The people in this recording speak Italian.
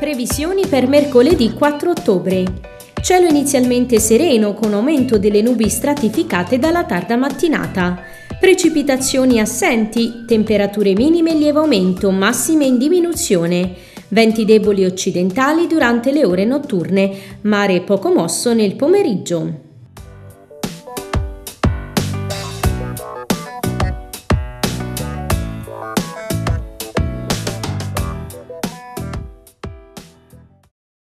Previsioni per mercoledì 4 ottobre. Cielo inizialmente sereno con aumento delle nubi stratificate dalla tarda mattinata. Precipitazioni assenti, temperature minime in lieve aumento, massime in diminuzione. Venti deboli occidentali durante le ore notturne, mare poco mosso nel pomeriggio.